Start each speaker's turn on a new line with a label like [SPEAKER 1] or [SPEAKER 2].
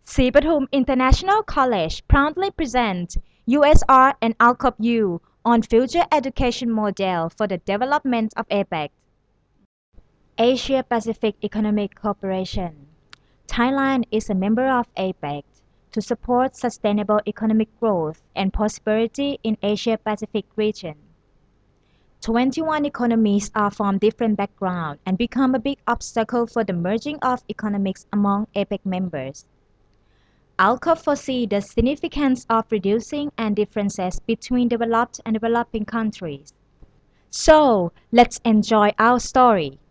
[SPEAKER 1] Sipathum International College proudly presents USR and Alcop U on future education model for the development of APEC. Asia Pacific Economic Cooperation. Thailand is a member of APEC to support sustainable economic growth and prosperity in Asia Pacific region. 21 economies are from different backgrounds and become a big obstacle for the merging of economics among APEC members. ALCOP foresee the significance of reducing and differences between developed and developing countries. So, let's enjoy our story.